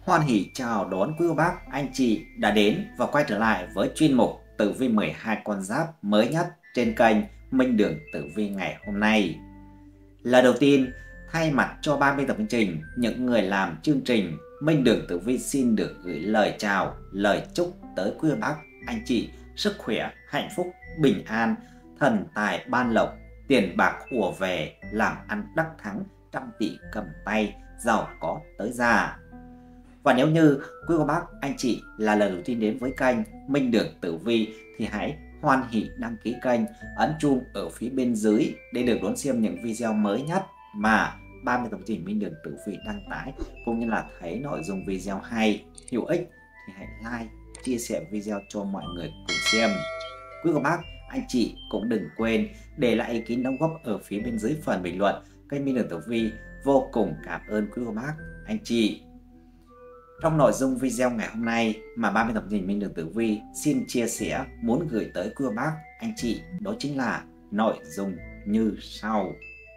Hoan hỉ chào đón quý cô bác, anh chị đã đến và quay trở lại với chuyên mục tử vi 12 con giáp mới nhất trên kênh Minh Đường Tử Vi ngày hôm nay. Lần đầu tiên, thay mặt cho ban biên tập chương trình, những người làm chương trình, Minh Đường Tử Vi xin được gửi lời chào, lời chúc tới quý cô bác, anh chị sức khỏe, hạnh phúc, bình an, thần tài ban lộc, tiền bạc của về, làm ăn đắc thắng, trăm tỷ cầm tay, giàu có tới già. Và nếu như quý cô bác, anh chị là lần đầu tiên đến với kênh Minh Đường Tử Vi thì hãy hoan hỉ đăng ký kênh, ấn chuông ở phía bên dưới để được đón xem những video mới nhất mà ban biên tập chương trình Minh Đường Tử Vi đăng tải, cũng như là thấy nội dung video hay, hữu ích thì hãy like, chia sẻ video cho mọi người cùng xem. Quý cô bác, anh chị cũng đừng quên để lại ý kiến đóng góp ở phía bên dưới phần bình luận. Kênh Minh Đường Tử Vi vô cùng cảm ơn quý cô bác, anh chị. Trong nội dung video ngày hôm nay mà ban biên tập chương trình Minh Đường Tử Vi xin chia sẻ muốn gửi tới quý cô bác, anh chị, đó chính là nội dung như sau.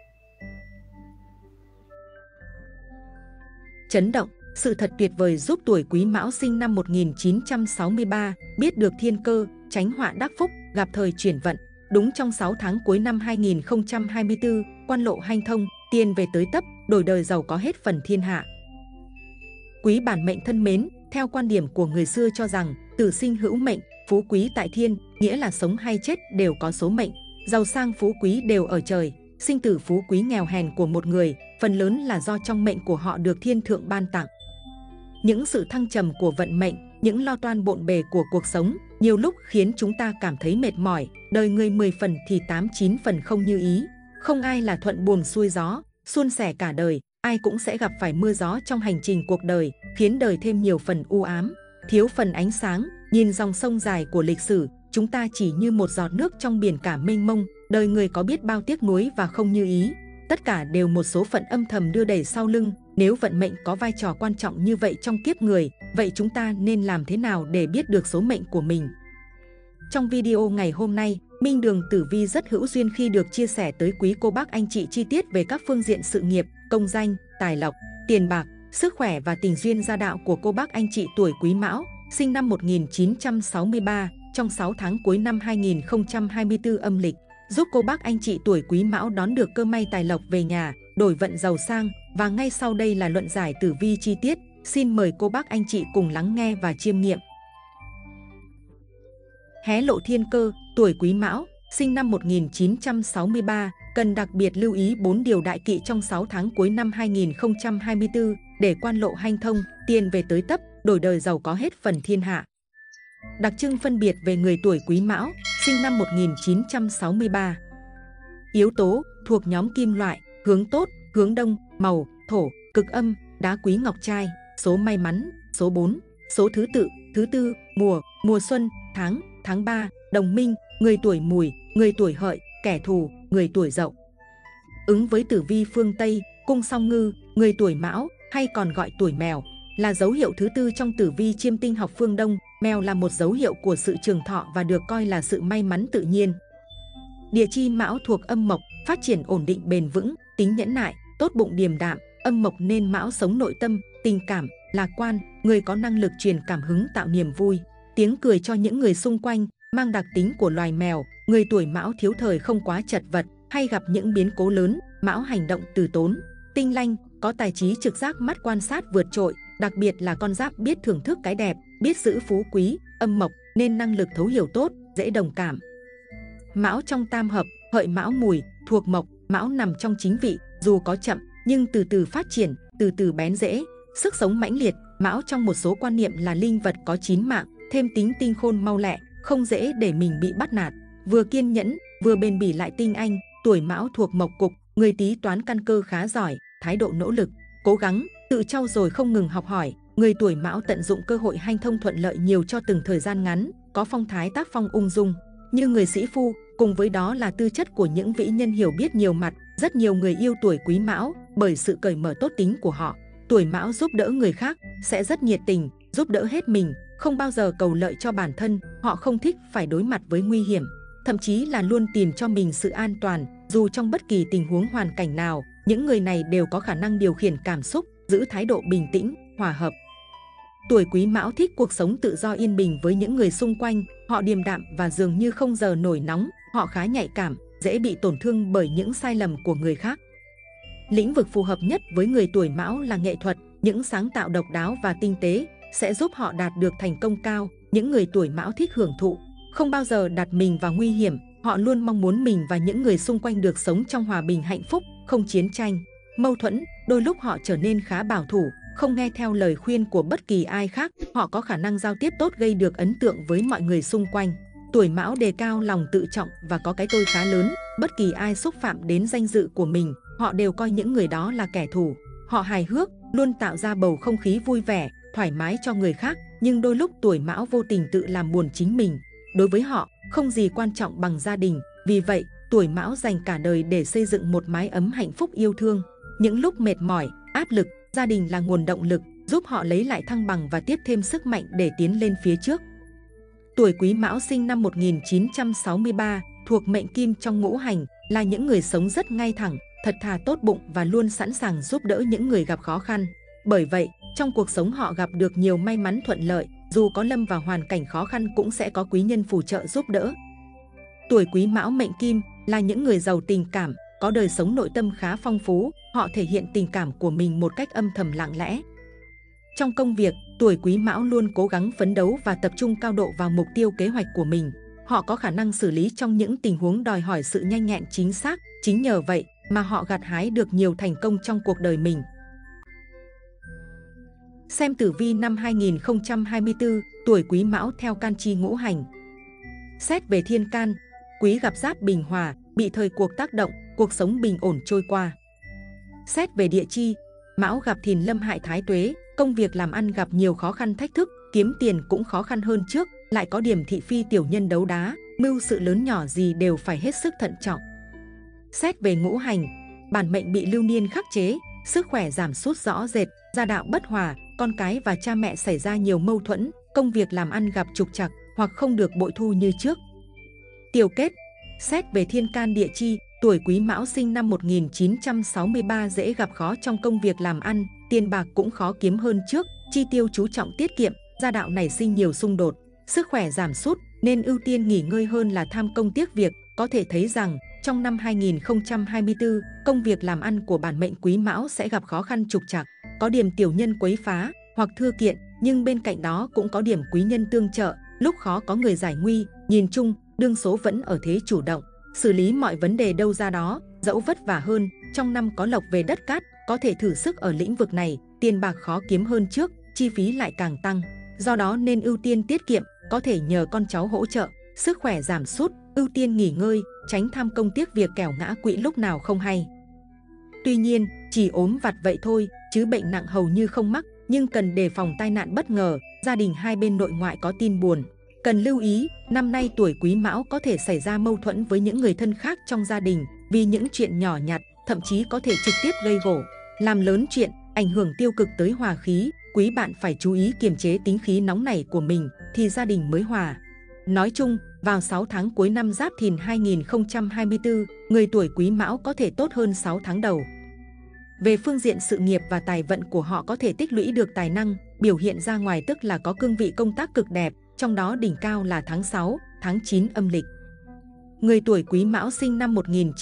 Chấn động, sự thật tuyệt vời giúp tuổi Quý Mão sinh năm 1963 biết được thiên cơ, tránh họa đắc phúc, gặp thời chuyển vận. Đúng trong 6 tháng cuối năm 2024, quan lộ hanh thông, tiền về tới tấp, đổi đời giàu có hết phần thiên hạ. Quý bản mệnh thân mến, theo quan điểm của người xưa cho rằng tử sinh hữu mệnh, phú quý tại thiên, nghĩa là sống hay chết đều có số mệnh, giàu sang phú quý đều ở trời. Sinh tử phú quý nghèo hèn của một người, phần lớn là do trong mệnh của họ được thiên thượng ban tặng. Những sự thăng trầm của vận mệnh, những lo toan bộn bề của cuộc sống, nhiều lúc khiến chúng ta cảm thấy mệt mỏi, đời người 10 phần thì 8-9 phần không như ý. Không ai là thuận buồm xuôi gió, suôn sẻ cả đời, ai cũng sẽ gặp phải mưa gió trong hành trình cuộc đời, khiến đời thêm nhiều phần u ám, thiếu phần ánh sáng. Nhìn dòng sông dài của lịch sử, chúng ta chỉ như một giọt nước trong biển cả mênh mông, đời người có biết bao tiếc nuối và không như ý. Tất cả đều một số phận âm thầm đưa đẩy sau lưng. Nếu vận mệnh có vai trò quan trọng như vậy trong kiếp người, vậy chúng ta nên làm thế nào để biết được số mệnh của mình? Trong video ngày hôm nay, Minh Đường Tử Vi rất hữu duyên khi được chia sẻ tới quý cô bác anh chị chi tiết về các phương diện sự nghiệp, công danh, tài lộc, tiền bạc, sức khỏe và tình duyên gia đạo của cô bác anh chị tuổi Quý Mão, sinh năm 1963, trong 6 tháng cuối năm 2024 âm lịch, giúp cô bác anh chị tuổi Quý Mão đón được cơ may tài lộc về nhà, đổi vận giàu sang. Và ngay sau đây là luận giải tử vi chi tiết, xin mời cô bác anh chị cùng lắng nghe và chiêm nghiệm. Hé lộ thiên cơ, tuổi Quý Mão, sinh năm 1963, cần đặc biệt lưu ý 4 điều đại kỵ trong 6 tháng cuối năm 2024 để quan lộ hanh thông, tiền về tới tấp, đổi đời giàu có hết phần thiên hạ. Đặc trưng phân biệt về người tuổi Quý Mão, sinh năm 1963. Yếu tố thuộc nhóm kim loại, hướng tốt, hướng đông, màu, thổ, cực âm, đá quý ngọc trai, số may mắn, số 4, số thứ tự, thứ tư, mùa, mùa xuân, tháng 3, đồng minh, người tuổi Mùi, người tuổi Hợi, kẻ thù, người tuổi Dậu. Ứng với tử vi phương Tây, cung song ngư, người tuổi Mão hay còn gọi tuổi mèo, là dấu hiệu thứ tư trong tử vi chiêm tinh học phương Đông. Mèo là một dấu hiệu của sự trường thọ và được coi là sự may mắn tự nhiên. Địa chi Mão thuộc âm mộc, phát triển ổn định bền vững, tính nhẫn nại, tốt bụng điềm đạm, âm mộc nên Mão sống nội tâm, tình cảm, lạc quan, người có năng lực truyền cảm hứng tạo niềm vui, tiếng cười cho những người xung quanh, mang đặc tính của loài mèo. Người tuổi Mão thiếu thời không quá chật vật, hay gặp những biến cố lớn. Mão hành động từ tốn, tinh lanh, có tài trí trực giác, mắt quan sát vượt trội, đặc biệt là con giáp biết thưởng thức cái đẹp, biết giữ phú quý, âm mộc nên năng lực thấu hiểu tốt, dễ đồng cảm. Mão trong tam hợp, Hợi Mão Mùi thuộc mộc, Mão nằm trong chính vị, dù có chậm nhưng từ từ phát triển, từ từ bén rễ, sức sống mãnh liệt. Mão trong một số quan niệm là linh vật có 9 mạng, thêm tính tinh khôn mau lẹ, không dễ để mình bị bắt nạt, vừa kiên nhẫn, vừa bền bỉ lại tinh anh. Tuổi Mão thuộc mộc cục, người Tý toán căn cơ khá giỏi, thái độ nỗ lực, cố gắng, tự trau dồi không ngừng học hỏi. Người tuổi Mão tận dụng cơ hội hanh thông thuận lợi nhiều cho từng thời gian ngắn, có phong thái tác phong ung dung như người sĩ phu, cùng với đó là tư chất của những vĩ nhân hiểu biết nhiều mặt. Rất nhiều người yêu tuổi Quý Mão bởi sự cởi mở tốt tính của họ. Tuổi Mão giúp đỡ người khác sẽ rất nhiệt tình, giúp đỡ hết mình, không bao giờ cầu lợi cho bản thân. Họ không thích phải đối mặt với nguy hiểm, thậm chí là luôn tìm cho mình sự an toàn, dù trong bất kỳ tình huống hoàn cảnh nào. Những người này đều có khả năng điều khiển cảm xúc, giữ thái độ bình tĩnh, hòa hợp. Tuổi Quý Mão thích cuộc sống tự do yên bình với những người xung quanh, họ điềm đạm và dường như không giờ nổi nóng, họ khá nhạy cảm, dễ bị tổn thương bởi những sai lầm của người khác. Lĩnh vực phù hợp nhất với người tuổi Mão là nghệ thuật, những sáng tạo độc đáo và tinh tế sẽ giúp họ đạt được thành công cao. Những người tuổi Mão thích hưởng thụ, không bao giờ đặt mình vào nguy hiểm, họ luôn mong muốn mình và những người xung quanh được sống trong hòa bình hạnh phúc, không chiến tranh, mâu thuẫn. Đôi lúc họ trở nên khá bảo thủ, không nghe theo lời khuyên của bất kỳ ai khác, họ có khả năng giao tiếp tốt gây được ấn tượng với mọi người xung quanh. Tuổi Mão đề cao lòng tự trọng và có cái tôi khá lớn, bất kỳ ai xúc phạm đến danh dự của mình, họ đều coi những người đó là kẻ thù. Họ hài hước, luôn tạo ra bầu không khí vui vẻ, thoải mái cho người khác, nhưng đôi lúc tuổi Mão vô tình tự làm buồn chính mình. Đối với họ, không gì quan trọng bằng gia đình, vì vậy, tuổi Mão dành cả đời để xây dựng một mái ấm hạnh phúc yêu thương. Những lúc mệt mỏi, áp lực, gia đình là nguồn động lực, giúp họ lấy lại thăng bằng và tiếp thêm sức mạnh để tiến lên phía trước. Tuổi Quý Mão sinh năm 1963, thuộc mệnh Kim trong ngũ hành, là những người sống rất ngay thẳng, thật thà tốt bụng và luôn sẵn sàng giúp đỡ những người gặp khó khăn. Bởi vậy, trong cuộc sống họ gặp được nhiều may mắn thuận lợi, dù có lâm vào hoàn cảnh khó khăn cũng sẽ có quý nhân phù trợ giúp đỡ. Tuổi Quý Mão mệnh Kim là những người giàu tình cảm, có đời sống nội tâm khá phong phú, họ thể hiện tình cảm của mình một cách âm thầm lặng lẽ. Trong công việc, tuổi Quý Mão luôn cố gắng phấn đấu và tập trung cao độ vào mục tiêu kế hoạch của mình. Họ có khả năng xử lý trong những tình huống đòi hỏi sự nhanh nhẹn chính xác, chính nhờ vậy mà họ gặt hái được nhiều thành công trong cuộc đời mình. Xem tử vi năm 2024, tuổi Quý Mão theo can chi ngũ hành. Xét về thiên can, Quý gặp Giáp bình hòa, bị thời cuộc tác động, cuộc sống bình ổn trôi qua. Xét về địa chi, Mão gặp Thìn lâm hại Thái tuế, công việc làm ăn gặp nhiều khó khăn thách thức, kiếm tiền cũng khó khăn hơn trước, lại có điểm thị phi tiểu nhân đấu đá, mưu sự lớn nhỏ gì đều phải hết sức thận trọng. Xét về ngũ hành, bản mệnh bị lưu niên khắc chế, sức khỏe giảm sút rõ rệt, gia đạo bất hòa, con cái và cha mẹ xảy ra nhiều mâu thuẫn, công việc làm ăn gặp trục trặc hoặc không được bội thu như trước. Tiểu kết, xét về thiên can địa chi, tuổi Quý Mão sinh năm 1963 dễ gặp khó trong công việc làm ăn, tiền bạc cũng khó kiếm hơn trước, chi tiêu chú trọng tiết kiệm, gia đạo nảy sinh nhiều xung đột, sức khỏe giảm sút nên ưu tiên nghỉ ngơi hơn là tham công tiếc việc. Có thể thấy rằng trong năm 2024, công việc làm ăn của bản mệnh Quý Mão sẽ gặp khó khăn trục trặc, có điểm tiểu nhân quấy phá hoặc thưa kiện, nhưng bên cạnh đó cũng có điểm quý nhân tương trợ, lúc khó có người giải nguy. Nhìn chung, đương số vẫn ở thế chủ động, xử lý mọi vấn đề đâu ra đó, dẫu vất vả hơn, trong năm có lộc về đất cát, có thể thử sức ở lĩnh vực này, tiền bạc khó kiếm hơn trước, chi phí lại càng tăng. Do đó nên ưu tiên tiết kiệm, có thể nhờ con cháu hỗ trợ, sức khỏe giảm sút, ưu tiên nghỉ ngơi, tránh tham công tiếc việc kẻo ngã quỵ lúc nào không hay. Tuy nhiên, chỉ ốm vặt vậy thôi, chứ bệnh nặng hầu như không mắc, nhưng cần đề phòng tai nạn bất ngờ, gia đình hai bên nội ngoại có tin buồn. Cần lưu ý, năm nay tuổi Quý Mão có thể xảy ra mâu thuẫn với những người thân khác trong gia đình vì những chuyện nhỏ nhặt, thậm chí có thể trực tiếp gây gổ, làm lớn chuyện, ảnh hưởng tiêu cực tới hòa khí. Quý bạn phải chú ý kiềm chế tính khí nóng nảy của mình thì gia đình mới hòa. Nói chung, vào 6 tháng cuối năm Giáp Thìn 2024, người tuổi Quý Mão có thể tốt hơn 6 tháng đầu. Về phương diện sự nghiệp và tài vận của họ có thể tích lũy được tài năng, biểu hiện ra ngoài tức là có cương vị công tác cực đẹp, trong đó đỉnh cao là tháng 6, tháng 9 âm lịch. Người tuổi Quý Mão sinh năm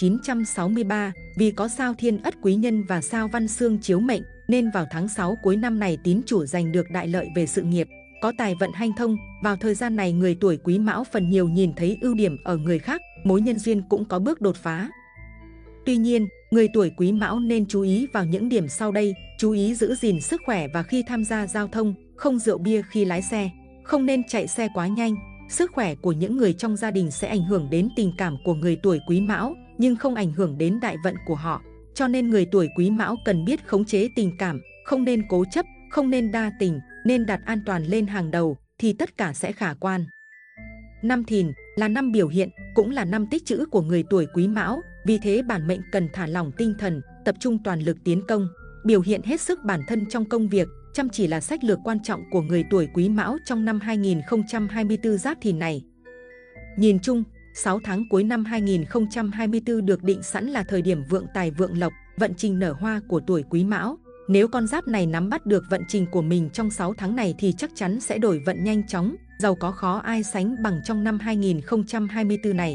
1963, vì có sao Thiên Ất Quý Nhân và sao Văn Xương chiếu mệnh, nên vào tháng 6 cuối năm này tín chủ giành được đại lợi về sự nghiệp, có tài vận hanh thông. Vào thời gian này người tuổi Quý Mão phần nhiều nhìn thấy ưu điểm ở người khác, mối nhân duyên cũng có bước đột phá. Tuy nhiên, người tuổi Quý Mão nên chú ý vào những điểm sau đây, chú ý giữ gìn sức khỏe và khi tham gia giao thông, không rượu bia khi lái xe, không nên chạy xe quá nhanh. Sức khỏe của những người trong gia đình sẽ ảnh hưởng đến tình cảm của người tuổi Quý Mão, nhưng không ảnh hưởng đến đại vận của họ. Cho nên người tuổi Quý Mão cần biết khống chế tình cảm, không nên cố chấp, không nên đa tình, nên đặt an toàn lên hàng đầu thì tất cả sẽ khả quan. Năm Thìn là năm biểu hiện, cũng là năm tích trữ của người tuổi Quý Mão, vì thế bản mệnh cần thả lỏng tinh thần, tập trung toàn lực tiến công, biểu hiện hết sức bản thân trong công việc, chăm chỉ là sách lược quan trọng của người tuổi Quý Mão trong năm 2024 Giáp Thìn này. Nhìn chung, 6 tháng cuối năm 2024 được định sẵn là thời điểm vượng tài vượng lộc, vận trình nở hoa của tuổi Quý Mão. Nếu con giáp này nắm bắt được vận trình của mình trong 6 tháng này thì chắc chắn sẽ đổi vận nhanh chóng, giàu có khó ai sánh bằng trong năm 2024 này.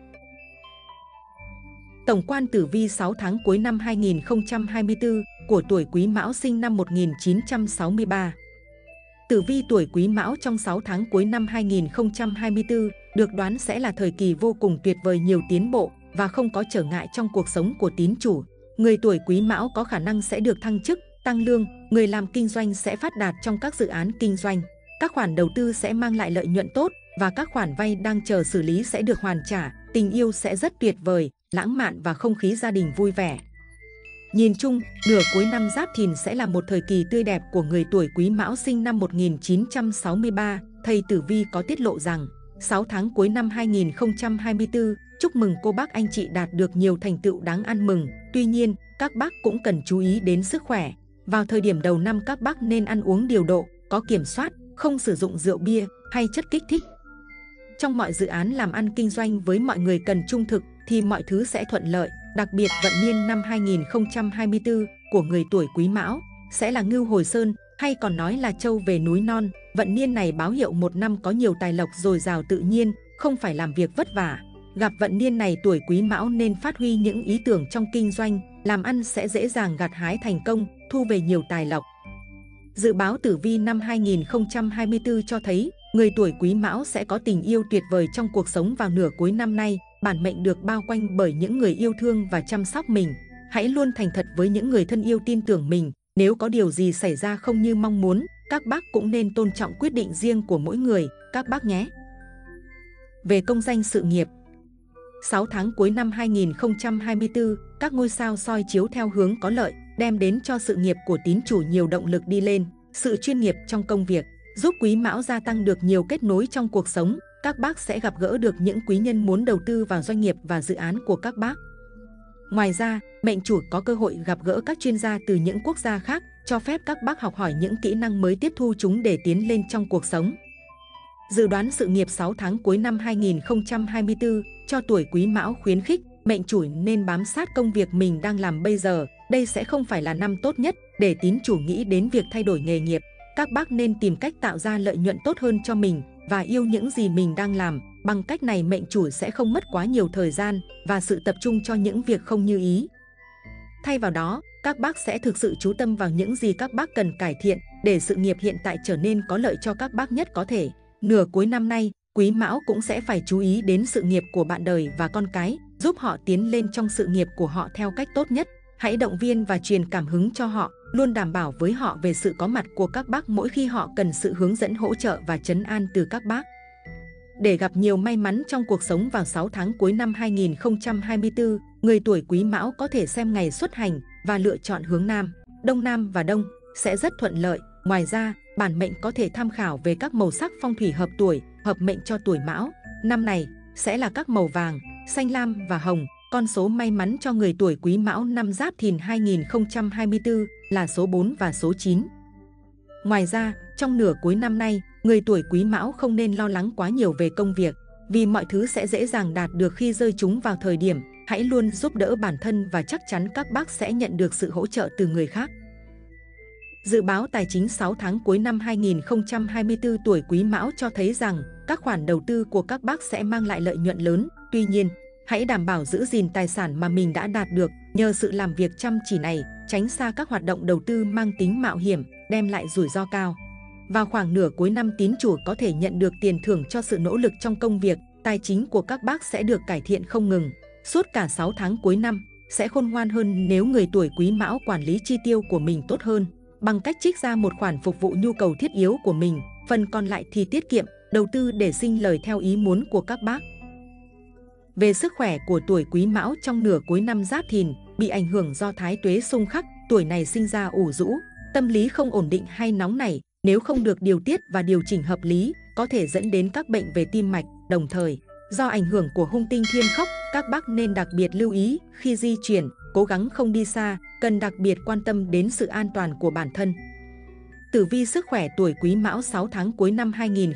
Tổng quan tử vi 6 tháng cuối năm 2024 của tuổi Quý Mão sinh năm 1963. Tử vi tuổi Quý Mão trong 6 tháng cuối năm 2024 được đoán sẽ là thời kỳ vô cùng tuyệt vời, nhiều tiến bộ và không có trở ngại trong cuộc sống của tín chủ. Người tuổi Quý Mão có khả năng sẽ được thăng chức, tăng lương, người làm kinh doanh sẽ phát đạt trong các dự án kinh doanh. Các khoản đầu tư sẽ mang lại lợi nhuận tốt và các khoản vay đang chờ xử lý sẽ được hoàn trả. Tình yêu sẽ rất tuyệt vời, lãng mạn và không khí gia đình vui vẻ. Nhìn chung, nửa cuối năm Giáp Thìn sẽ là một thời kỳ tươi đẹp của người tuổi Quý Mão sinh năm 1963. Thầy tử vi có tiết lộ rằng, 6 tháng cuối năm 2024, chúc mừng cô bác anh chị đạt được nhiều thành tựu đáng ăn mừng. Tuy nhiên, các bác cũng cần chú ý đến sức khỏe. Vào thời điểm đầu năm các bác nên ăn uống điều độ, có kiểm soát, không sử dụng rượu bia hay chất kích thích. Trong mọi dự án làm ăn kinh doanh với mọi người cần trung thực thì mọi thứ sẽ thuận lợi. Đặc biệt vận niên năm 2024 của người tuổi Quý Mão sẽ là ngưu hồi sơn, hay còn nói là trâu về núi non. Vận niên này báo hiệu một năm có nhiều tài lộc dồi dào tự nhiên, không phải làm việc vất vả. Gặp vận niên này tuổi Quý Mão nên phát huy những ý tưởng trong kinh doanh, làm ăn sẽ dễ dàng gặt hái thành công, thu về nhiều tài lộc. Dự báo tử vi năm 2024 cho thấy người tuổi Quý Mão sẽ có tình yêu tuyệt vời trong cuộc sống vào nửa cuối năm nay. Bản mệnh được bao quanh bởi những người yêu thương và chăm sóc mình. Hãy luôn thành thật với những người thân yêu tin tưởng mình. Nếu có điều gì xảy ra không như mong muốn, các bác cũng nên tôn trọng quyết định riêng của mỗi người, các bác nhé. Về công danh sự nghiệp, 6 tháng cuối năm 2024, các ngôi sao soi chiếu theo hướng có lợi, đem đến cho sự nghiệp của tín chủ nhiều động lực đi lên. Sự chuyên nghiệp trong công việc giúp Quý Mão gia tăng được nhiều kết nối trong cuộc sống. Các bác sẽ gặp gỡ được những quý nhân muốn đầu tư vào doanh nghiệp và dự án của các bác. Ngoài ra, mệnh chủ có cơ hội gặp gỡ các chuyên gia từ những quốc gia khác, cho phép các bác học hỏi những kỹ năng mới, tiếp thu chúng để tiến lên trong cuộc sống. Dự đoán sự nghiệp 6 tháng cuối năm 2024 cho tuổi Quý Mão khuyến khích mệnh chủ nên bám sát công việc mình đang làm bây giờ. Đây sẽ không phải là năm tốt nhất để tín chủ nghĩ đến việc thay đổi nghề nghiệp. Các bác nên tìm cách tạo ra lợi nhuận tốt hơn cho mình và yêu những gì mình đang làm. Bằng cách này mệnh chủ sẽ không mất quá nhiều thời gian và sự tập trung cho những việc không như ý. Thay vào đó, các bác sẽ thực sự chú tâm vào những gì các bác cần cải thiện để sự nghiệp hiện tại trở nên có lợi cho các bác nhất có thể. Nửa cuối năm nay, Quý Mão cũng sẽ phải chú ý đến sự nghiệp của bạn đời và con cái, giúp họ tiến lên trong sự nghiệp của họ theo cách tốt nhất. Hãy động viên và truyền cảm hứng cho họ, luôn đảm bảo với họ về sự có mặt của các bác mỗi khi họ cần sự hướng dẫn, hỗ trợ và trấn an từ các bác. Để gặp nhiều may mắn trong cuộc sống vào 6 tháng cuối năm 2024, người tuổi Quý Mão có thể xem ngày xuất hành và lựa chọn hướng Nam, Đông Nam và Đông sẽ rất thuận lợi. Ngoài ra, bản mệnh có thể tham khảo về các màu sắc phong thủy hợp tuổi, hợp mệnh cho tuổi Mão. Năm này sẽ là các màu vàng, xanh lam và hồng. Con số may mắn cho người tuổi Quý Mão năm Giáp Thìn 2024 là số 4 và số 9. Ngoài ra, trong nửa cuối năm nay, người tuổi Quý Mão không nên lo lắng quá nhiều về công việc, vì mọi thứ sẽ dễ dàng đạt được khi rơi chúng vào thời điểm. Hãy luôn giúp đỡ bản thân và chắc chắn các bác sẽ nhận được sự hỗ trợ từ người khác. Dự báo tài chính 6 tháng cuối năm 2024 tuổi Quý Mão cho thấy rằng các khoản đầu tư của các bác sẽ mang lại lợi nhuận lớn. Tuy nhiên, hãy đảm bảo giữ gìn tài sản mà mình đã đạt được nhờ sự làm việc chăm chỉ này, tránh xa các hoạt động đầu tư mang tính mạo hiểm, đem lại rủi ro cao. Vào khoảng nửa cuối năm, tín chủ có thể nhận được tiền thưởng cho sự nỗ lực trong công việc, tài chính của các bác sẽ được cải thiện không ngừng. Suốt cả 6 tháng cuối năm, sẽ khôn ngoan hơn nếu người tuổi Quý Mão quản lý chi tiêu của mình tốt hơn, bằng cách trích ra một khoản phục vụ nhu cầu thiết yếu của mình, phần còn lại thì tiết kiệm, đầu tư để sinh lời theo ý muốn của các bác. Về sức khỏe của tuổi Quý Mão trong nửa cuối năm Giáp Thìn, bị ảnh hưởng do thái tuế xung khắc, tuổi này sinh ra ủ rũ, tâm lý không ổn định hay nóng nảy, nếu không được điều tiết và điều chỉnh hợp lý, có thể dẫn đến các bệnh về tim mạch. Đồng thời, do ảnh hưởng của hung tinh Thiên Khốc, các bác nên đặc biệt lưu ý khi di chuyển, cố gắng không đi xa, cần đặc biệt quan tâm đến sự an toàn của bản thân. Tử vi sức khỏe tuổi Quý Mão 6 tháng cuối năm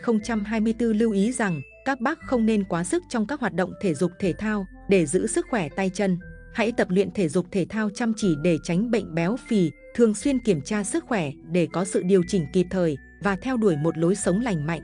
2024 lưu ý rằng các bác không nên quá sức trong các hoạt động thể dục thể thao để giữ sức khỏe tay chân. Hãy tập luyện thể dục thể thao chăm chỉ để tránh bệnh béo phì, thường xuyên kiểm tra sức khỏe để có sự điều chỉnh kịp thời và theo đuổi một lối sống lành mạnh.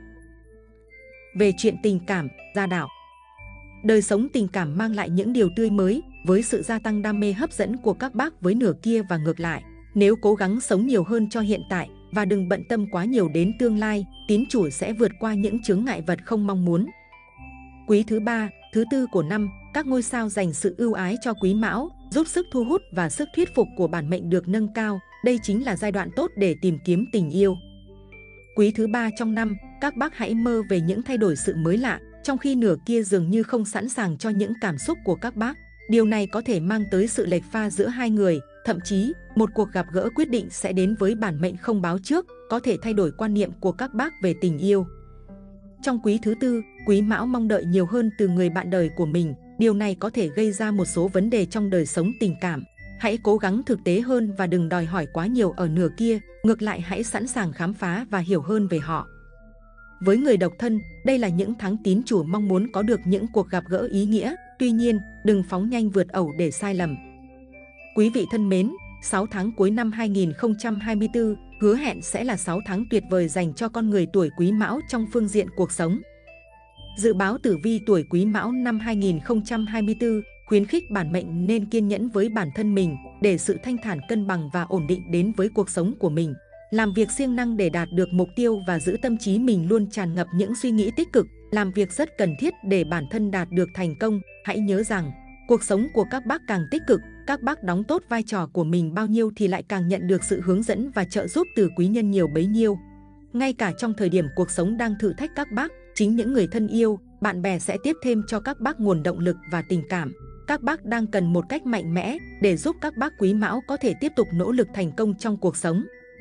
Về chuyện tình cảm, gia đạo. Đời sống tình cảm mang lại những điều tươi mới với sự gia tăng đam mê hấp dẫn của các bác với nửa kia và ngược lại. Nếu cố gắng sống nhiều hơn cho hiện tại và đừng bận tâm quá nhiều đến tương lai, tín chủ sẽ vượt qua những chướng ngại vật không mong muốn. Quý thứ 3, thứ 4 của năm, các ngôi sao dành sự ưu ái cho Quý Mão, giúp sức thu hút và sức thuyết phục của bản mệnh được nâng cao. Đây chính là giai đoạn tốt để tìm kiếm tình yêu. Quý thứ 3 trong năm, các bác hãy mơ về những thay đổi sự mới lạ, trong khi nửa kia dường như không sẵn sàng cho những cảm xúc của các bác. Điều này có thể mang tới sự lệch pha giữa hai người, thậm chí một cuộc gặp gỡ quyết định sẽ đến với bản mệnh không báo trước, có thể thay đổi quan niệm của các bác về tình yêu. Trong quý thứ 4, Quý Mão mong đợi nhiều hơn từ người bạn đời của mình. Điều này có thể gây ra một số vấn đề trong đời sống tình cảm. Hãy cố gắng thực tế hơn và đừng đòi hỏi quá nhiều ở nửa kia. Ngược lại, hãy sẵn sàng khám phá và hiểu hơn về họ. Với người độc thân, đây là những tháng tín chủ mong muốn có được những cuộc gặp gỡ ý nghĩa. Tuy nhiên, đừng phóng nhanh vượt ẩu để sai lầm. Quý vị thân mến, 6 tháng cuối năm 2024 hứa hẹn sẽ là 6 tháng tuyệt vời dành cho con người tuổi Quý Mão trong phương diện cuộc sống. Dự báo tử vi tuổi Quý Mão năm 2024 khuyến khích bản mệnh nên kiên nhẫn với bản thân mình để sự thanh thản, cân bằng và ổn định đến với cuộc sống của mình. Làm việc siêng năng để đạt được mục tiêu và giữ tâm trí mình luôn tràn ngập những suy nghĩ tích cực. Làm việc rất cần thiết để bản thân đạt được thành công. Hãy nhớ rằng, cuộc sống của các bác càng tích cực, các bác đóng tốt vai trò của mình bao nhiêu thì lại càng nhận được sự hướng dẫn và trợ giúp từ quý nhân nhiều bấy nhiêu. Ngay cả trong thời điểm cuộc sống đang thử thách các bác, chính những người thân yêu, bạn bè sẽ tiếp thêm cho các bác nguồn động lực và tình cảm. Các bác đang cần một cách mạnh mẽ để giúp các bác Quý Mão có thể tiếp tục nỗ lực thành công trong cuộc sống.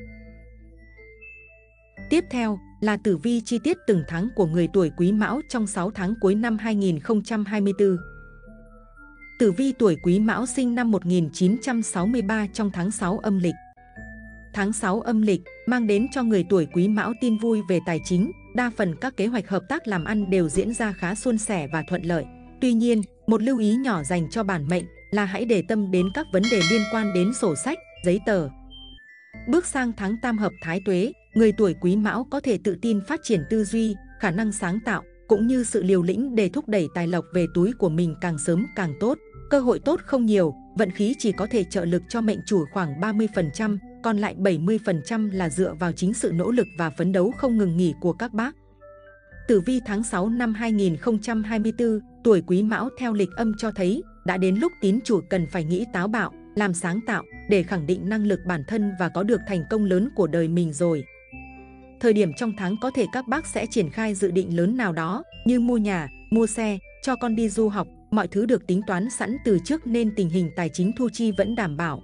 Tiếp theo là tử vi chi tiết từng tháng của người tuổi Quý Mão trong 6 tháng cuối năm 2024. Tử vi tuổi Quý Mão sinh năm 1963 trong tháng 6 âm lịch. Tháng 6 âm lịch mang đến cho người tuổi Quý Mão tin vui về tài chính. Đa phần các kế hoạch hợp tác làm ăn đều diễn ra khá suôn sẻ và thuận lợi. Tuy nhiên, một lưu ý nhỏ dành cho bản mệnh là hãy để tâm đến các vấn đề liên quan đến sổ sách, giấy tờ. Bước sang tháng tam hợp Thái Tuế, người tuổi Quý Mão có thể tự tin phát triển tư duy, khả năng sáng tạo, cũng như sự liều lĩnh để thúc đẩy tài lộc về túi của mình càng sớm càng tốt. Cơ hội tốt không nhiều, vận khí chỉ có thể trợ lực cho mệnh chủ khoảng 30%, còn lại 70% là dựa vào chính sự nỗ lực và phấn đấu không ngừng nghỉ của các bác. Tử vi tháng 6 năm 2024, tuổi Quý Mão theo lịch âm cho thấy đã đến lúc tín chủ cần phải nghĩ táo bạo, làm sáng tạo để khẳng định năng lực bản thân và có được thành công lớn của đời mình rồi. Thời điểm trong tháng có thể các bác sẽ triển khai dự định lớn nào đó như mua nhà, mua xe, cho con đi du học, mọi thứ được tính toán sẵn từ trước nên tình hình tài chính thu chi vẫn đảm bảo.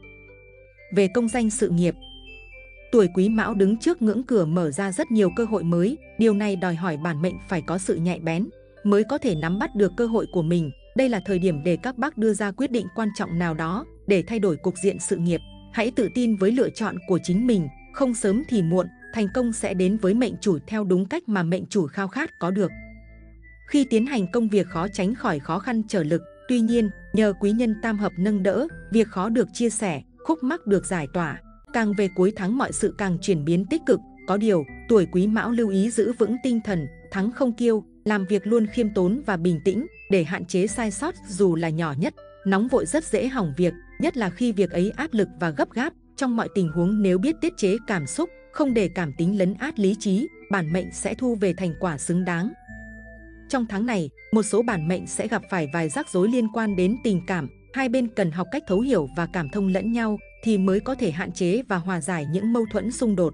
Về công danh sự nghiệp, tuổi Quý Mão đứng trước ngưỡng cửa mở ra rất nhiều cơ hội mới. Điều này đòi hỏi bản mệnh phải có sự nhạy bén mới có thể nắm bắt được cơ hội của mình. Đây là thời điểm để các bác đưa ra quyết định quan trọng nào đó để thay đổi cục diện sự nghiệp. Hãy tự tin với lựa chọn của chính mình, không sớm thì muộn, thành công sẽ đến với mệnh chủ theo đúng cách mà mệnh chủ khao khát có được. Khi tiến hành công việc khó tránh khỏi khó khăn trở lực, tuy nhiên, nhờ quý nhân tam hợp nâng đỡ, việc khó được chia sẻ, khúc mắc được giải tỏa. Càng về cuối tháng mọi sự càng chuyển biến tích cực. Có điều, tuổi Quý Mão lưu ý giữ vững tinh thần, thắng không kiêu, làm việc luôn khiêm tốn và bình tĩnh để hạn chế sai sót dù là nhỏ nhất. Nóng vội rất dễ hỏng việc, nhất là khi việc ấy áp lực và gấp gáp. Trong mọi tình huống nếu biết tiết chế cảm xúc, không để cảm tính lấn át lý trí, bản mệnh sẽ thu về thành quả xứng đáng. Trong tháng này, một số bản mệnh sẽ gặp phải vài rắc rối liên quan đến tình cảm. Hai bên cần học cách thấu hiểu và cảm thông lẫn nhau thì mới có thể hạn chế và hòa giải những mâu thuẫn xung đột.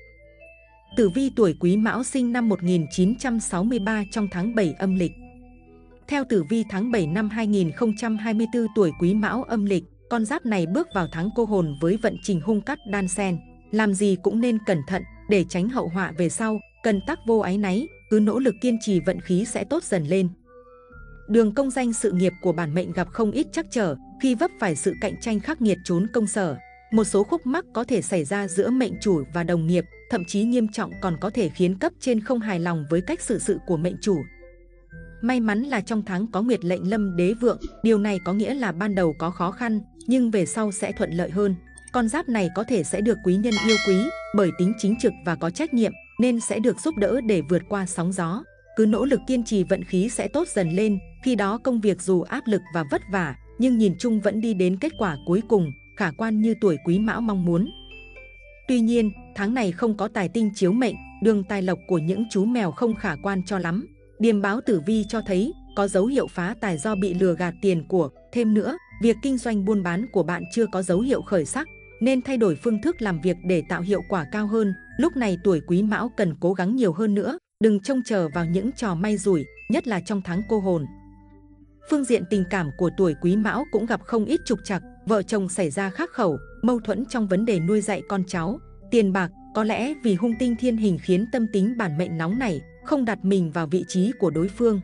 Tử vi tuổi Quý Mão sinh năm 1963 trong tháng 7 âm lịch. Theo tử vi tháng 7 năm 2024 tuổi Quý Mão âm lịch, con giáp này bước vào tháng cô hồn với vận trình hung cát đan xen. Làm gì cũng nên cẩn thận để tránh hậu họa về sau, cần tắc vô áy náy, cứ nỗ lực kiên trì vận khí sẽ tốt dần lên. Đường công danh sự nghiệp của bản mệnh gặp không ít trắc trở khi vấp phải sự cạnh tranh khắc nghiệt trốn công sở. Một số khúc mắc có thể xảy ra giữa mệnh chủ và đồng nghiệp, thậm chí nghiêm trọng còn có thể khiến cấp trên không hài lòng với cách xử sự của mệnh chủ. May mắn là trong tháng có Nguyệt lệnh Lâm đế vượng, điều này có nghĩa là ban đầu có khó khăn, nhưng về sau sẽ thuận lợi hơn. Con giáp này có thể sẽ được quý nhân yêu quý, bởi tính chính trực và có trách nhiệm, nên sẽ được giúp đỡ để vượt qua sóng gió. Cứ nỗ lực kiên trì vận khí sẽ tốt dần lên, khi đó công việc dù áp lực và vất vả, nhưng nhìn chung vẫn đi đến kết quả cuối cùng, khả quan như tuổi Quý Mão mong muốn. Tuy nhiên, tháng này không có tài tinh chiếu mệnh, đường tài lộc của những chú mèo không khả quan cho lắm. Điềm báo tử vi cho thấy có dấu hiệu phá tài do bị lừa gạt tiền của. Thêm nữa, việc kinh doanh buôn bán của bạn chưa có dấu hiệu khởi sắc, nên thay đổi phương thức làm việc để tạo hiệu quả cao hơn. Lúc này tuổi Quý Mão cần cố gắng nhiều hơn nữa, đừng trông chờ vào những trò may rủi, nhất là trong tháng cô hồn. Phương diện tình cảm của tuổi Quý Mão cũng gặp không ít trục trặc, vợ chồng xảy ra khắc khẩu, mâu thuẫn trong vấn đề nuôi dạy con cháu, tiền bạc. Có lẽ vì hung tinh thiên hình khiến tâm tính bản mệnh nóng nảy, không đặt mình vào vị trí của đối phương.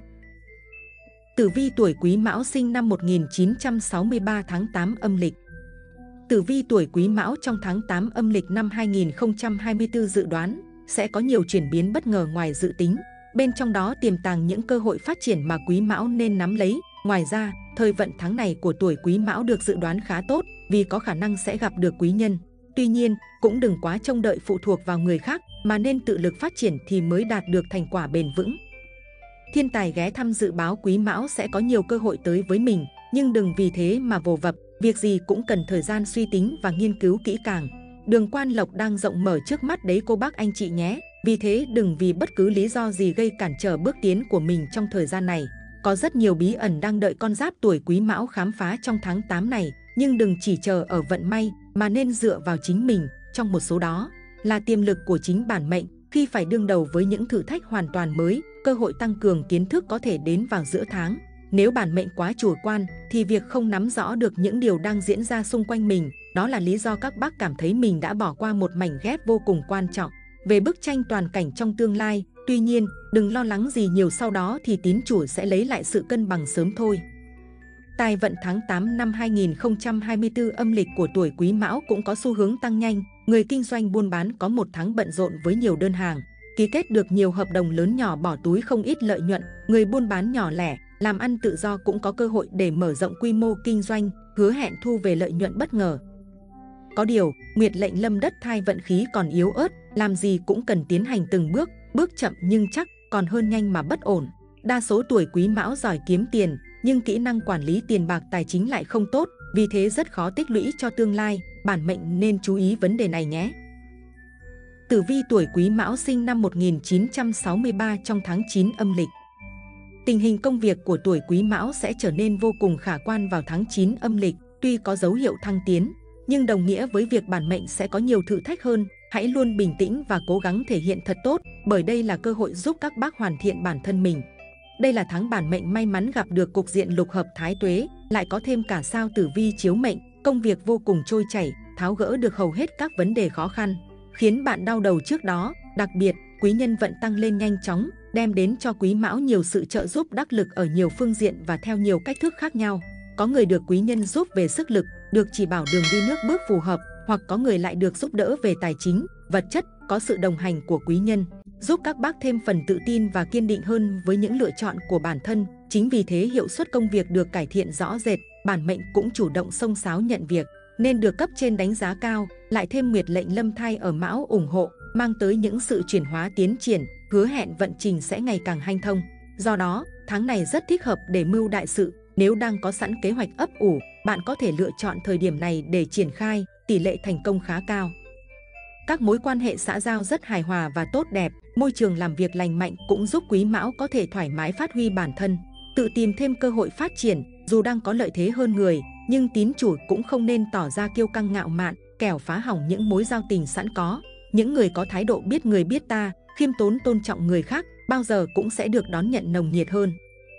Tử vi tuổi Quý Mão sinh năm 1963 tháng 8 âm lịch. Tử vi tuổi Quý Mão trong tháng 8 âm lịch năm 2024 dự đoán sẽ có nhiều chuyển biến bất ngờ ngoài dự tính. Bên trong đó tiềm tàng những cơ hội phát triển mà Quý Mão nên nắm lấy. Ngoài ra, thời vận tháng này của tuổi Quý Mão được dự đoán khá tốt vì có khả năng sẽ gặp được quý nhân. Tuy nhiên, cũng đừng quá trông đợi phụ thuộc vào người khác mà nên tự lực phát triển thì mới đạt được thành quả bền vững. Thiên tài ghé thăm dự báo Quý Mão sẽ có nhiều cơ hội tới với mình, nhưng đừng vì thế mà vồ vập, việc gì cũng cần thời gian suy tính và nghiên cứu kỹ càng. Đường quan lộc đang rộng mở trước mắt đấy cô bác anh chị nhé, vì thế đừng vì bất cứ lý do gì gây cản trở bước tiến của mình trong thời gian này. Có rất nhiều bí ẩn đang đợi con giáp tuổi Quý Mão khám phá trong tháng 8 này, nhưng đừng chỉ chờ ở vận may mà nên dựa vào chính mình. Trong một số đó là tiềm lực của chính bản mệnh, khi phải đương đầu với những thử thách hoàn toàn mới, cơ hội tăng cường kiến thức có thể đến vào giữa tháng. Nếu bản mệnh quá chủ quan thì việc không nắm rõ được những điều đang diễn ra xung quanh mình, đó là lý do các bác cảm thấy mình đã bỏ qua một mảnh ghép vô cùng quan trọng về bức tranh toàn cảnh trong tương lai. Tuy nhiên, đừng lo lắng gì nhiều, sau đó thì tín chủ sẽ lấy lại sự cân bằng sớm thôi. Tài vận tháng 8 năm 2024 âm lịch của tuổi Quý Mão cũng có xu hướng tăng nhanh. Người kinh doanh buôn bán có một tháng bận rộn với nhiều đơn hàng, ký kết được nhiều hợp đồng lớn nhỏ, bỏ túi không ít lợi nhuận. Người buôn bán nhỏ lẻ, làm ăn tự do cũng có cơ hội để mở rộng quy mô kinh doanh, hứa hẹn thu về lợi nhuận bất ngờ. Có điều, Nguyệt lệnh Lâm đất thai vận khí còn yếu ớt, làm gì cũng cần tiến hành từng bước, bước chậm nhưng chắc, còn hơn nhanh mà bất ổn. Đa số tuổi Quý Mão giỏi kiếm tiền, nhưng kỹ năng quản lý tiền bạc tài chính lại không tốt, vì thế rất khó tích lũy cho tương lai. Bản mệnh nên chú ý vấn đề này nhé. Tử vi tuổi Quý Mão sinh năm 1963 trong tháng 9 âm lịch. Tình hình công việc của tuổi Quý Mão sẽ trở nên vô cùng khả quan vào tháng 9 âm lịch. Tuy có dấu hiệu thăng tiến, nhưng đồng nghĩa với việc bản mệnh sẽ có nhiều thử thách hơn. Hãy luôn bình tĩnh và cố gắng thể hiện thật tốt, bởi đây là cơ hội giúp các bác hoàn thiện bản thân mình. Đây là tháng bản mệnh may mắn gặp được cục diện lục hợp thái tuế, lại có thêm cả sao tử vi chiếu mệnh, công việc vô cùng trôi chảy, tháo gỡ được hầu hết các vấn đề khó khăn, khiến bạn đau đầu trước đó. Đặc biệt, quý nhân vận tăng lên nhanh chóng, đem đến cho Quý Mão nhiều sự trợ giúp đắc lực ở nhiều phương diện và theo nhiều cách thức khác nhau. Có người được quý nhân giúp về sức lực, được chỉ bảo đường đi nước bước phù hợp, hoặc có người lại được giúp đỡ về tài chính, vật chất, có sự đồng hành của quý nhân, giúp các bác thêm phần tự tin và kiên định hơn với những lựa chọn của bản thân. Chính vì thế hiệu suất công việc được cải thiện rõ rệt, bản mệnh cũng chủ động xông xáo nhận việc, nên được cấp trên đánh giá cao. Lại thêm Nguyệt lệnh Lâm thai ở Mão ủng hộ, mang tới những sự chuyển hóa tiến triển, hứa hẹn vận trình sẽ ngày càng hanh thông. Do đó, tháng này rất thích hợp để mưu đại sự. Nếu đang có sẵn kế hoạch ấp ủ, bạn có thể lựa chọn thời điểm này để triển khai, tỷ lệ thành công khá cao. Các mối quan hệ xã giao rất hài hòa và tốt đẹp, môi trường làm việc lành mạnh cũng giúp Quý Mão có thể thoải mái phát huy bản thân, tự tìm thêm cơ hội phát triển. Dù đang có lợi thế hơn người, nhưng tín chủ cũng không nên tỏ ra kiêu căng ngạo mạn, kẻo phá hỏng những mối giao tình sẵn có. Những người có thái độ biết người biết ta, khiêm tốn tôn trọng người khác, bao giờ cũng sẽ được đón nhận nồng nhiệt hơn.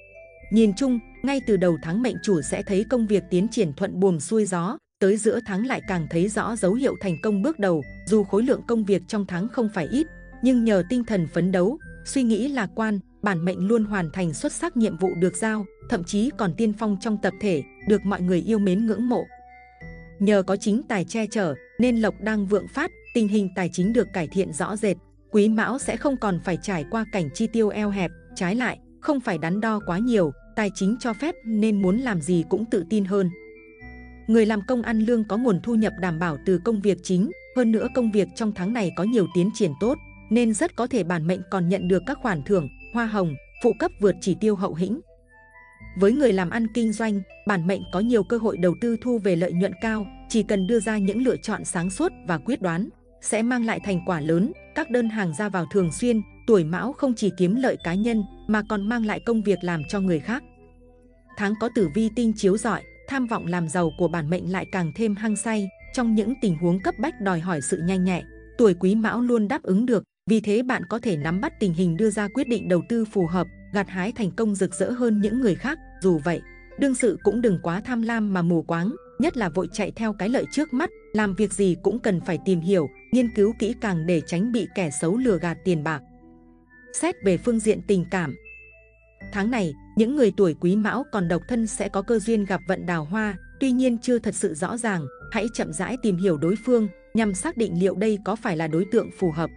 Nhìn chung, ngay từ đầu tháng mệnh chủ sẽ thấy công việc tiến triển thuận buồm xuôi gió, tới giữa tháng lại càng thấy rõ dấu hiệu thành công bước đầu. Dù khối lượng công việc trong tháng không phải ít, nhưng nhờ tinh thần phấn đấu, suy nghĩ lạc quan, bản mệnh luôn hoàn thành xuất sắc nhiệm vụ được giao, thậm chí còn tiên phong trong tập thể, được mọi người yêu mến ngưỡng mộ. Nhờ có chính tài che chở nên lộc đang vượng phát, tình hình tài chính được cải thiện rõ rệt. Quý Mão sẽ không còn phải trải qua cảnh chi tiêu eo hẹp, trái lại, không phải đắn đo quá nhiều, tài chính cho phép nên muốn làm gì cũng tự tin hơn. Người làm công ăn lương có nguồn thu nhập đảm bảo từ công việc chính, hơn nữa công việc trong tháng này có nhiều tiến triển tốt, nên rất có thể bản mệnh còn nhận được các khoản thưởng, hoa hồng, phụ cấp vượt chỉ tiêu hậu hĩnh. Với người làm ăn kinh doanh, bản mệnh có nhiều cơ hội đầu tư thu về lợi nhuận cao, chỉ cần đưa ra những lựa chọn sáng suốt và quyết đoán, sẽ mang lại thành quả lớn, các đơn hàng ra vào thường xuyên, tuổi Mão không chỉ kiếm lợi cá nhân mà còn mang lại công việc làm cho người khác. Tháng có tử vi tinh chiếu rọi, tham vọng làm giàu của bản mệnh lại càng thêm hăng say, trong những tình huống cấp bách đòi hỏi sự nhanh nhạy, tuổi Quý Mão luôn đáp ứng được, vì thế bạn có thể nắm bắt tình hình đưa ra quyết định đầu tư phù hợp, gặt hái thành công rực rỡ hơn những người khác. Dù vậy, đương sự cũng đừng quá tham lam mà mù quáng, nhất là vội chạy theo cái lợi trước mắt, làm việc gì cũng cần phải tìm hiểu, nghiên cứu kỹ càng để tránh bị kẻ xấu lừa gạt tiền bạc. Xét về phương diện tình cảm, tháng này, những người tuổi Quý Mão còn độc thân sẽ có cơ duyên gặp vận đào hoa, tuy nhiên chưa thật sự rõ ràng, hãy chậm rãi tìm hiểu đối phương nhằm xác định liệu đây có phải là đối tượng phù hợp.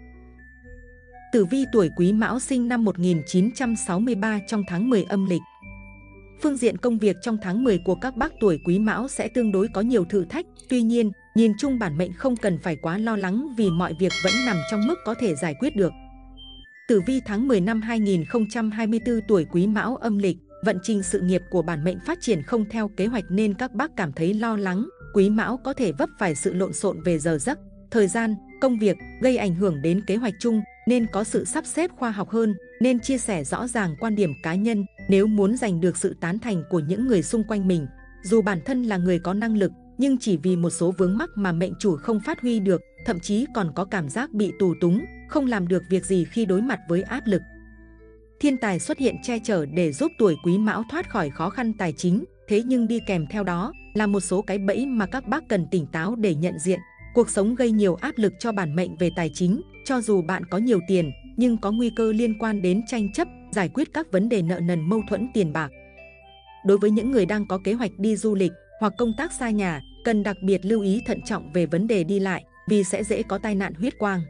Tử vi tuổi Quý Mão sinh năm 1963 trong tháng 10 âm lịch. Phương diện công việc trong tháng 10 của các bác tuổi Quý Mão sẽ tương đối có nhiều thử thách, tuy nhiên, nhìn chung bản mệnh không cần phải quá lo lắng vì mọi việc vẫn nằm trong mức có thể giải quyết được. Tử vi tháng 10 năm 2024 tuổi Quý Mão âm lịch, vận trình sự nghiệp của bản mệnh phát triển không theo kế hoạch nên các bác cảm thấy lo lắng, Quý Mão có thể vấp phải sự lộn xộn về giờ giấc, thời gian, công việc, gây ảnh hưởng đến kế hoạch chung, nên có sự sắp xếp khoa học hơn, nên chia sẻ rõ ràng quan điểm cá nhân nếu muốn giành được sự tán thành của những người xung quanh mình. Dù bản thân là người có năng lực, nhưng chỉ vì một số vướng mắc mà mệnh chủ không phát huy được, thậm chí còn có cảm giác bị tù túng, không làm được việc gì khi đối mặt với áp lực. Thiên tài xuất hiện che chở để giúp tuổi Quý Mão thoát khỏi khó khăn tài chính, thế nhưng đi kèm theo đó là một số cái bẫy mà các bác cần tỉnh táo để nhận diện. Cuộc sống gây nhiều áp lực cho bản mệnh về tài chính, cho dù bạn có nhiều tiền, nhưng có nguy cơ liên quan đến tranh chấp, giải quyết các vấn đề nợ nần mâu thuẫn tiền bạc. Đối với những người đang có kế hoạch đi du lịch hoặc công tác xa nhà, cần đặc biệt lưu ý thận trọng về vấn đề đi lại, vì sẽ dễ có tai nạn huyết quang.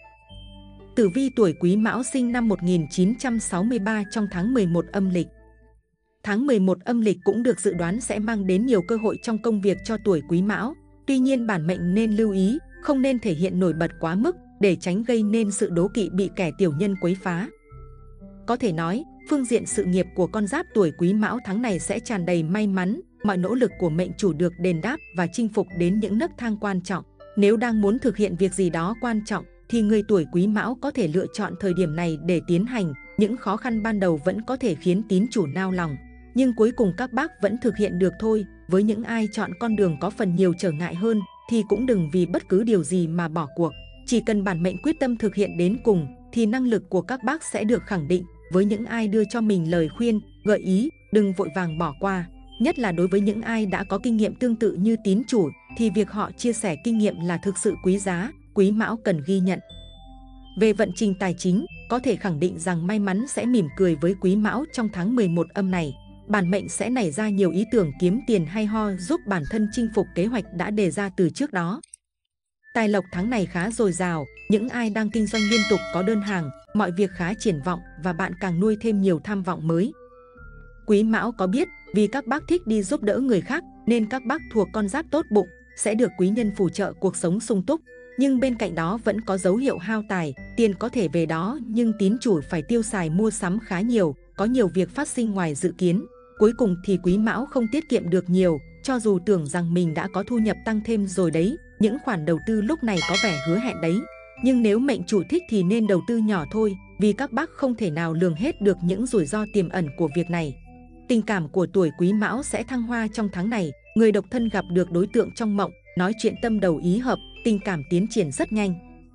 Tử vi tuổi Quý Mão sinh năm 1963 trong tháng 11 âm lịch. Tháng 11 âm lịch cũng được dự đoán sẽ mang đến nhiều cơ hội trong công việc cho tuổi Quý Mão. Tuy nhiên bản mệnh nên lưu ý, không nên thể hiện nổi bật quá mức để tránh gây nên sự đố kỵ bị kẻ tiểu nhân quấy phá. Có thể nói, phương diện sự nghiệp của con giáp tuổi Quý Mão tháng này sẽ tràn đầy may mắn, mọi nỗ lực của mệnh chủ được đền đáp và chinh phục đến những nấc thang quan trọng. Nếu đang muốn thực hiện việc gì đó quan trọng, thì người tuổi Quý Mão có thể lựa chọn thời điểm này để tiến hành. Những khó khăn ban đầu vẫn có thể khiến tín chủ nao lòng, nhưng cuối cùng các bác vẫn thực hiện được thôi. Với những ai chọn con đường có phần nhiều trở ngại hơn, thì cũng đừng vì bất cứ điều gì mà bỏ cuộc. Chỉ cần bản mệnh quyết tâm thực hiện đến cùng, thì năng lực của các bác sẽ được khẳng định. Với những ai đưa cho mình lời khuyên, gợi ý, đừng vội vàng bỏ qua. Nhất là đối với những ai đã có kinh nghiệm tương tự như tín chủ, thì việc họ chia sẻ kinh nghiệm là thực sự quý giá, Quý Mão cần ghi nhận. Về vận trình tài chính, có thể khẳng định rằng may mắn sẽ mỉm cười với Quý Mão trong tháng 11 âm này. Bản mệnh sẽ nảy ra nhiều ý tưởng kiếm tiền hay ho giúp bản thân chinh phục kế hoạch đã đề ra từ trước đó. Tài lộc tháng này khá dồi dào, những ai đang kinh doanh liên tục có đơn hàng, mọi việc khá triển vọng và bạn càng nuôi thêm nhiều tham vọng mới. Quý Mão có biết, vì các bác thích đi giúp đỡ người khác nên các bác thuộc con giáp tốt bụng, sẽ được quý nhân phù trợ cuộc sống sung túc. Nhưng bên cạnh đó vẫn có dấu hiệu hao tài, tiền có thể về đó nhưng tín chủ phải tiêu xài mua sắm khá nhiều, có nhiều việc phát sinh ngoài dự kiến. Cuối cùng thì Quý Mão không tiết kiệm được nhiều, cho dù tưởng rằng mình đã có thu nhập tăng thêm rồi đấy, những khoản đầu tư lúc này có vẻ hứa hẹn đấy. Nhưng nếu mệnh chủ thích thì nên đầu tư nhỏ thôi, vì các bác không thể nào lường hết được những rủi ro tiềm ẩn của việc này. Tình cảm của tuổi Quý Mão sẽ thăng hoa trong tháng này, người độc thân gặp được đối tượng trong mộng, nói chuyện tâm đầu ý hợp, tình cảm tiến triển rất nhanh.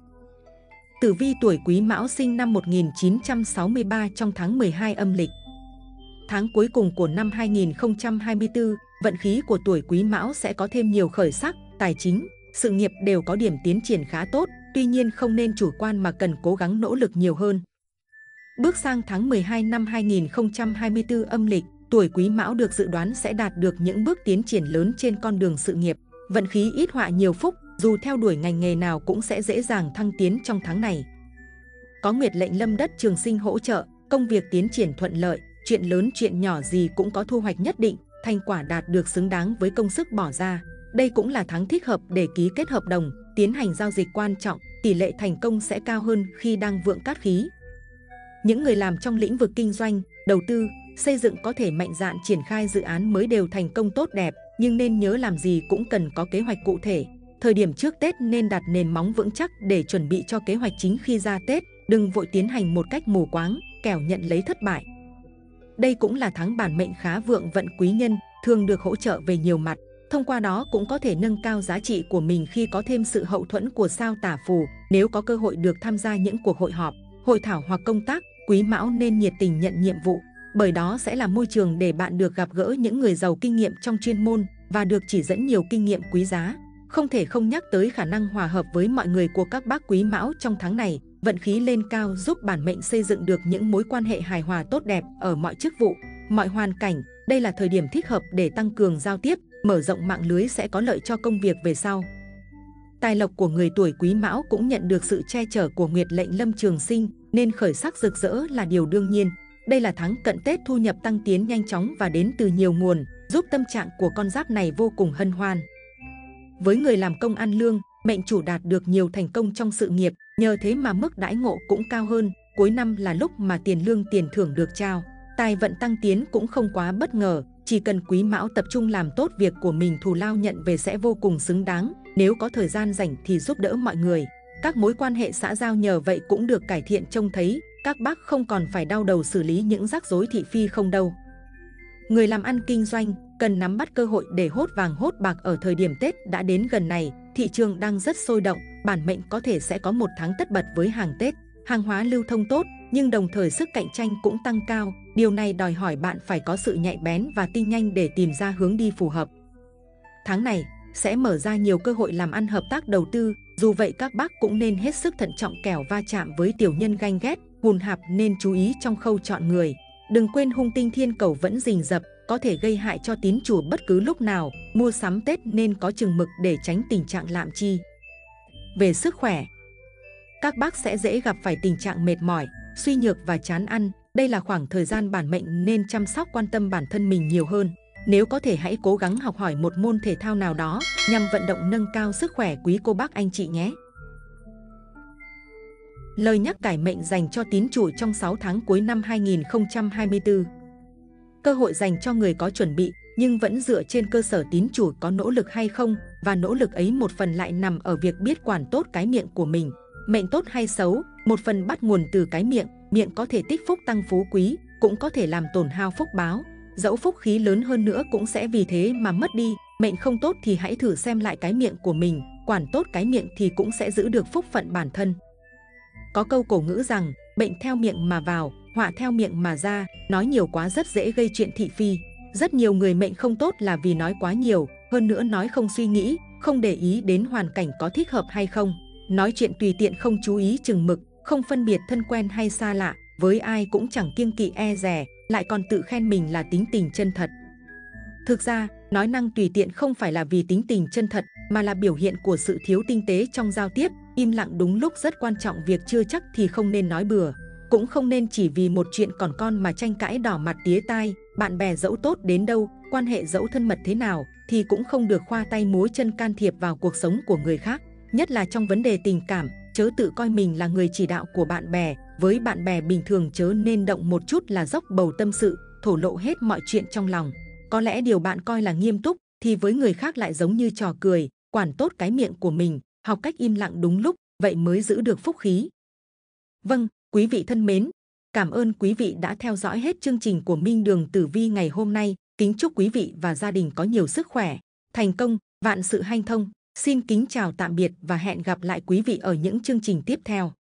Tử vi tuổi Quý Mão sinh năm 1963 trong tháng 12 âm lịch. Tháng cuối cùng của năm 2024, vận khí của tuổi Quý Mão sẽ có thêm nhiều khởi sắc, tài chính, sự nghiệp đều có điểm tiến triển khá tốt, tuy nhiên không nên chủ quan mà cần cố gắng nỗ lực nhiều hơn. Bước sang tháng 12 năm 2024 âm lịch, tuổi Quý Mão được dự đoán sẽ đạt được những bước tiến triển lớn trên con đường sự nghiệp. Vận khí ít họa nhiều phúc, dù theo đuổi ngành nghề nào cũng sẽ dễ dàng thăng tiến trong tháng này. Có nguyệt lệnh lâm đất trường sinh hỗ trợ, công việc tiến triển thuận lợi, chuyện lớn chuyện nhỏ gì cũng có thu hoạch nhất định, thành quả đạt được xứng đáng với công sức bỏ ra. Đây cũng là tháng thích hợp để ký kết hợp đồng, tiến hành giao dịch quan trọng, tỷ lệ thành công sẽ cao hơn khi đang vượng cát khí. Những người làm trong lĩnh vực kinh doanh, đầu tư, xây dựng có thể mạnh dạn triển khai dự án mới đều thành công tốt đẹp, nhưng nên nhớ làm gì cũng cần có kế hoạch cụ thể. Thời điểm trước Tết nên đặt nền móng vững chắc để chuẩn bị cho kế hoạch chính khi ra Tết, đừng vội tiến hành một cách mù quáng, kẻo nhận lấy thất bại. Đây cũng là tháng bản mệnh khá vượng vận quý nhân, thường được hỗ trợ về nhiều mặt. Thông qua đó cũng có thể nâng cao giá trị của mình khi có thêm sự hậu thuẫn của sao Tả Phù. Nếu có cơ hội được tham gia những cuộc hội họp, hội thảo hoặc công tác, Quý Mão nên nhiệt tình nhận nhiệm vụ, bởi đó sẽ là môi trường để bạn được gặp gỡ những người giàu kinh nghiệm trong chuyên môn và được chỉ dẫn nhiều kinh nghiệm quý giá. Không thể không nhắc tới khả năng hòa hợp với mọi người của các bác Quý Mão trong tháng này. Vận khí lên cao giúp bản mệnh xây dựng được những mối quan hệ hài hòa tốt đẹp ở mọi chức vụ, mọi hoàn cảnh. Đây là thời điểm thích hợp để tăng cường giao tiếp, mở rộng mạng lưới sẽ có lợi cho công việc về sau. Tài lộc của người tuổi Quý Mão cũng nhận được sự che chở của Nguyệt lệnh Lâm Trường Sinh, nên khởi sắc rực rỡ là điều đương nhiên. Đây là tháng cận Tết thu nhập tăng tiến nhanh chóng và đến từ nhiều nguồn, giúp tâm trạng của con giáp này vô cùng hân hoan. Với người làm công ăn lương, mệnh chủ đạt được nhiều thành công trong sự nghiệp, nhờ thế mà mức đãi ngộ cũng cao hơn. Cuối năm là lúc mà tiền lương tiền thưởng được trao, tài vận tăng tiến cũng không quá bất ngờ. Chỉ cần Quý Mão tập trung làm tốt việc của mình, thù lao nhận về sẽ vô cùng xứng đáng. Nếu có thời gian rảnh thì giúp đỡ mọi người. Các mối quan hệ xã giao nhờ vậy cũng được cải thiện trông thấy. Các bác không còn phải đau đầu xử lý những rắc rối thị phi không đâu. Người làm ăn kinh doanh cần nắm bắt cơ hội để hốt vàng hốt bạc ở thời điểm Tết đã đến gần này. Thị trường đang rất sôi động, bản mệnh có thể sẽ có một tháng tất bật với hàng Tết. Hàng hóa lưu thông tốt, nhưng đồng thời sức cạnh tranh cũng tăng cao. Điều này đòi hỏi bạn phải có sự nhạy bén và tinh nhanh để tìm ra hướng đi phù hợp. Tháng này sẽ mở ra nhiều cơ hội làm ăn hợp tác đầu tư. Dù vậy các bác cũng nên hết sức thận trọng, kẻo va chạm với tiểu nhân ganh ghét, hùn hạp, nên chú ý trong khâu chọn người. Đừng quên hung tinh thiên cầu vẫn rình rập, có thể gây hại cho tín chủ bất cứ lúc nào. Mua sắm Tết nên có chừng mực để tránh tình trạng lạm chi. Về sức khỏe, các bác sẽ dễ gặp phải tình trạng mệt mỏi, suy nhược và chán ăn. Đây là khoảng thời gian bản mệnh nên chăm sóc quan tâm bản thân mình nhiều hơn. Nếu có thể hãy cố gắng học hỏi một môn thể thao nào đó nhằm vận động nâng cao sức khỏe quý cô bác anh chị nhé. Lời nhắc cải mệnh dành cho tín chủ trong 6 tháng cuối năm 2024. Cơ hội dành cho người có chuẩn bị nhưng vẫn dựa trên cơ sở tín chủ có nỗ lực hay không, và nỗ lực ấy một phần lại nằm ở việc biết quản tốt cái miệng của mình. Mệnh tốt hay xấu, một phần bắt nguồn từ cái miệng. Miệng có thể tích phúc tăng phú quý, cũng có thể làm tổn hao phúc báo. Dẫu phúc khí lớn hơn nữa cũng sẽ vì thế mà mất đi. Mệnh không tốt thì hãy thử xem lại cái miệng của mình, quản tốt cái miệng thì cũng sẽ giữ được phúc phận bản thân. Có câu cổ ngữ rằng, bệnh theo miệng mà vào, họa theo miệng mà ra. Nói nhiều quá rất dễ gây chuyện thị phi. Rất nhiều người mệnh không tốt là vì nói quá nhiều, hơn nữa nói không suy nghĩ, không để ý đến hoàn cảnh có thích hợp hay không. Nói chuyện tùy tiện, không chú ý chừng mực, không phân biệt thân quen hay xa lạ, với ai cũng chẳng kiêng kỵ e dè, lại còn tự khen mình là tính tình chân thật. Thực ra, nói năng tùy tiện không phải là vì tính tình chân thật, mà là biểu hiện của sự thiếu tinh tế trong giao tiếp. Im lặng đúng lúc rất quan trọng, việc chưa chắc thì không nên nói bừa. Cũng không nên chỉ vì một chuyện còn con mà tranh cãi đỏ mặt tía tai. Bạn bè dẫu tốt đến đâu, quan hệ dẫu thân mật thế nào, thì cũng không được khoa tay múa chân can thiệp vào cuộc sống của người khác. Nhất là trong vấn đề tình cảm, chớ tự coi mình là người chỉ đạo của bạn bè. Với bạn bè bình thường chớ nên động một chút là dốc bầu tâm sự, thổ lộ hết mọi chuyện trong lòng. Có lẽ điều bạn coi là nghiêm túc, thì với người khác lại giống như trò cười. Quản tốt cái miệng của mình, học cách im lặng đúng lúc, vậy mới giữ được phúc khí. Vâng, quý vị thân mến, cảm ơn quý vị đã theo dõi hết chương trình của Minh Đường Tử Vi ngày hôm nay. Kính chúc quý vị và gia đình có nhiều sức khỏe, thành công, vạn sự hanh thông. Xin kính chào tạm biệt và hẹn gặp lại quý vị ở những chương trình tiếp theo.